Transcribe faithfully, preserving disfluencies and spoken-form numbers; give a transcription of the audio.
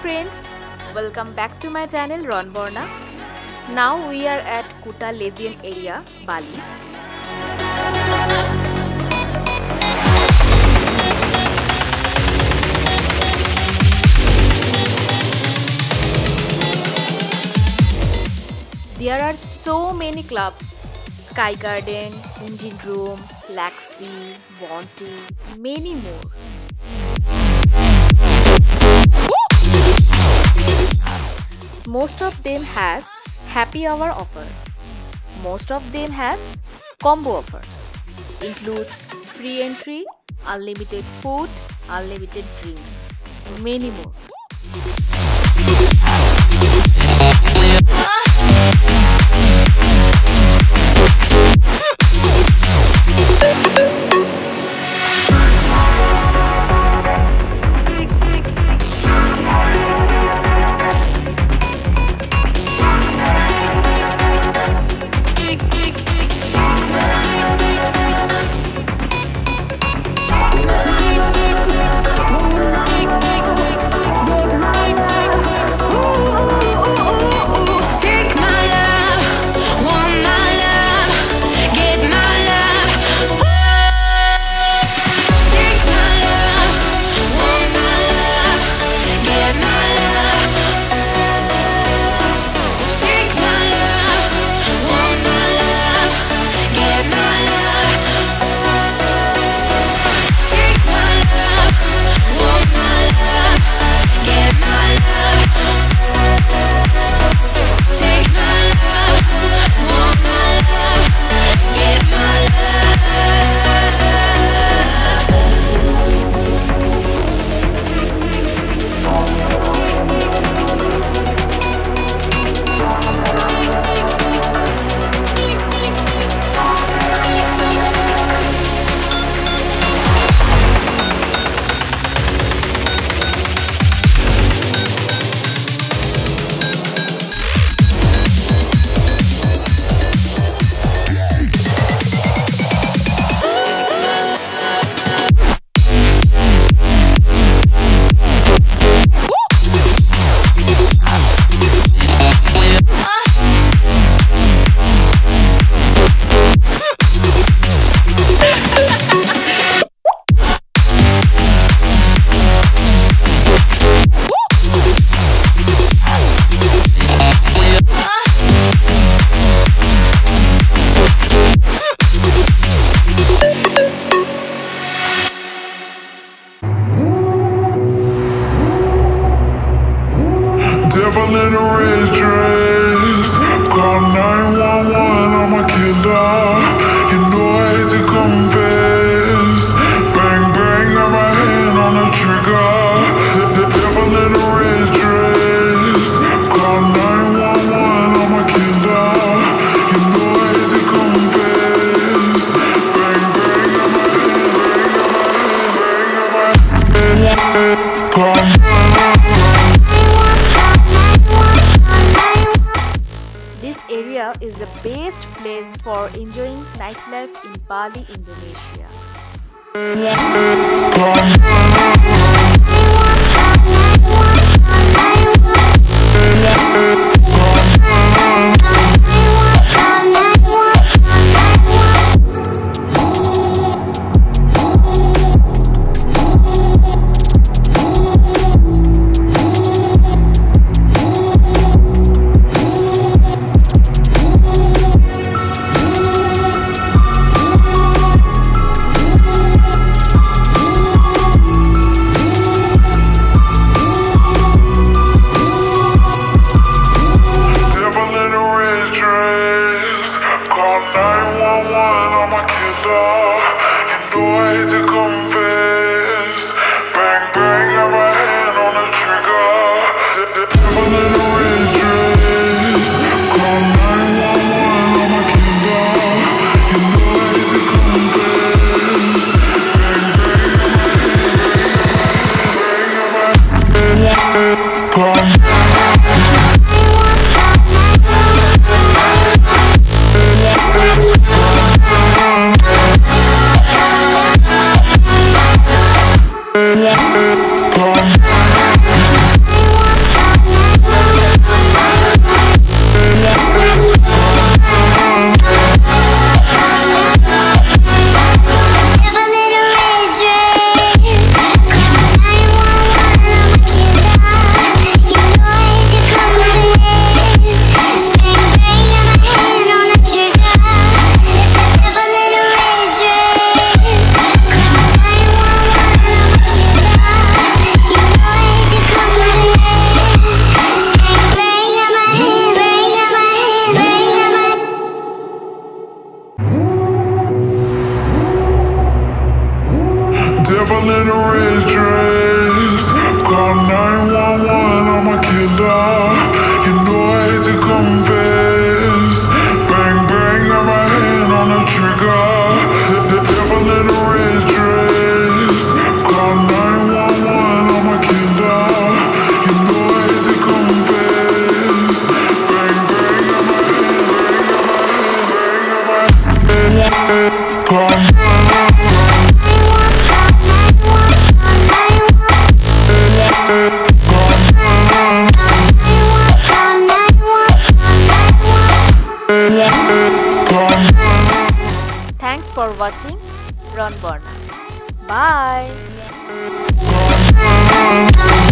friends, welcome back to my channel Ron Borna. Now we are at Kuta Legion area, Bali. There are so many clubs: Sky Garden, Engine Room, Laxi, Bounty, many more. Most of them has happy hour offer. Most of them has combo offer. Includes free entry, unlimited food, unlimited drinks, many more. Devil in a red dress, call nine one one, I'm a killer. You know I hate to confess. Bang bang, got my hand on the trigger. The, the devil in a red dress, call nine one one, I'm a killer. You know I hate to confess. Bang bang, got my hand, bang, got my hand, bang, got my hand. Call This area is the best place for enjoying nightlife in Bali, Indonesia. devil in a red dress. Call nine one one, I'm a killer. You know I hate to confess. Bang bang, got my hand on the trigger. The, the devil in a red dress. Call nine one one, I'm a killer. You know I hate to confess. Bang bang, got my hand, bang, got my hand, bang, got my hand. Call Thanks for watching Ron Borna. Bye.